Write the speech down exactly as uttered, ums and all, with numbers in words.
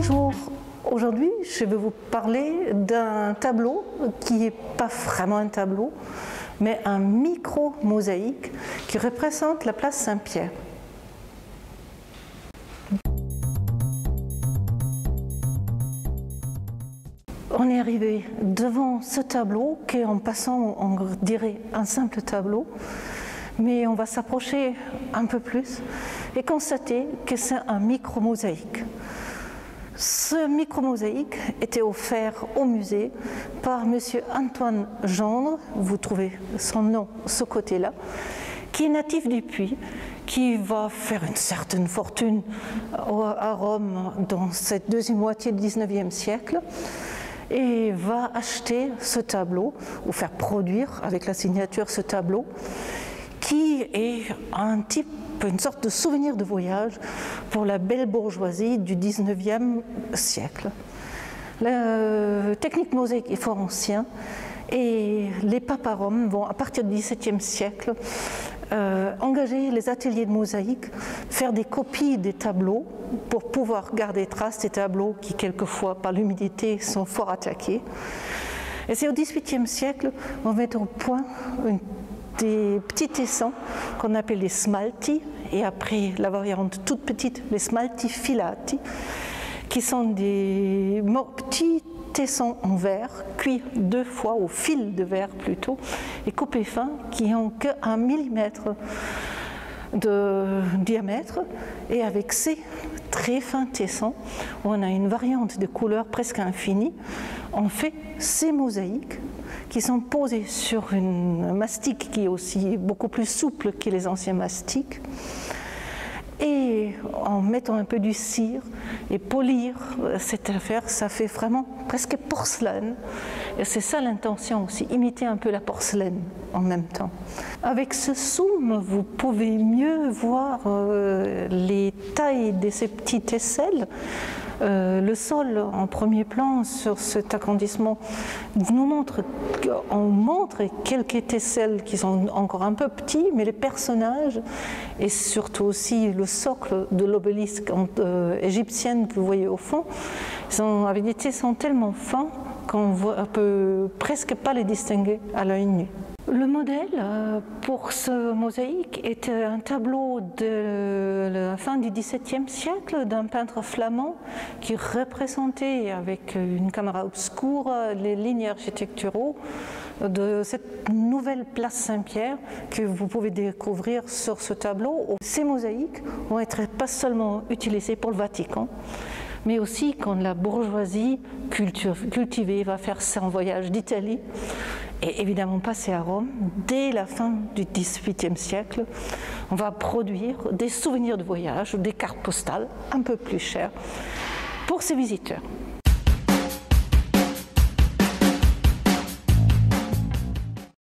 Bonjour, aujourd'hui je vais vous parler d'un tableau qui n'est pas vraiment un tableau, mais un micro-mosaïque qui représente la place Saint-Pierre. On est arrivé devant ce tableau qui, en passant, on dirait un simple tableau, mais on va s'approcher un peu plus et constater que c'est un micro-mosaïque. Ce micro-mosaïque était offert au musée par M. Antoine Gendre, vous trouvez son nom ce côté-là, qui est natif du Puy, qui va faire une certaine fortune à Rome dans cette deuxième moitié du dix-neuvième siècle, et va acheter ce tableau, ou faire produire avec la signature ce tableau, qui est un type, une sorte de souvenir de voyage pour la belle bourgeoisie du dix-neuvième siècle. La technique mosaïque est fort ancien et les papes à Rome vont, à partir du dix-septième siècle, euh, engager les ateliers de mosaïque, faire des copies des tableaux pour pouvoir garder trace des tableaux qui, quelquefois, par l'humidité, sont fort attaqués. Et c'est au dix-huitième siècle qu'on met au point une des petits tessons qu'on appelle les smalti, et après la variante toute petite, les smalti filati, qui sont des petits tessons en verre, cuits deux fois au fil de verre plutôt, et coupés fins, qui n'ont qu'un millimètre de diamètre, et avec ces très fins tessons, on a une variante de couleurs presque infinie, on fait ces mosaïques qui sont posés sur une mastic qui est aussi beaucoup plus souple que les anciens mastiques, et en mettant un peu du cire et polir cette affaire, ça fait vraiment presque porcelaine, et c'est ça l'intention aussi, imiter un peu la porcelaine en même temps. Avec ce zoom, vous pouvez mieux voir euh, les tailles de ces petits tesselles. Euh, le sol en premier plan sur cet agrandissement nous montre, on montre quelques tesselles qui sont encore un peu petits, mais les personnages et surtout aussi le socle de l'obélisque euh, égyptienne que vous voyez au fond, sont, avec des tessons tellement fins qu'on ne peut presque pas les distinguer à l'œil nu. Le modèle pour ce mosaïque était un tableau de la fin du dix-septième siècle d'un peintre flamand qui représentait avec une caméra obscure les lignes architecturaux de cette nouvelle place Saint-Pierre que vous pouvez découvrir sur ce tableau. Ces mosaïques vont être pas seulement utilisés pour le Vatican, mais aussi quand la bourgeoisie cultivée va faire son voyage d'Italie et évidemment passer à Rome. Dès la fin du dix-huitième siècle, on va produire des souvenirs de voyage, des cartes postales un peu plus chères pour ces visiteurs.